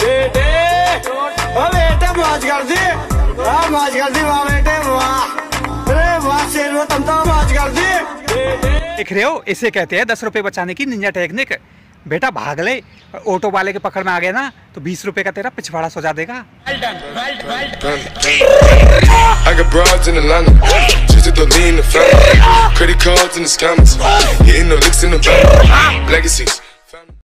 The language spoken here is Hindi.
बेटे ओ बेटे मौज कर दी, मौज कर दी वाह बेटे वाह, अरे वाह शेर तुम तो मौज कर दी। देख रहे हो, इसे कहते हैं 10 रुपए बचाने की निंजा टेक्निक। बेटा भाग ले, ऑटो वाले के पकड़ में आ गए ना तो 20 रुपए का तेरा पिछवाड़ा सजा देगा। I got broads in Atlanta, just to lean the family, credit cards in the scammers, hitting the licks in the bank, legacies.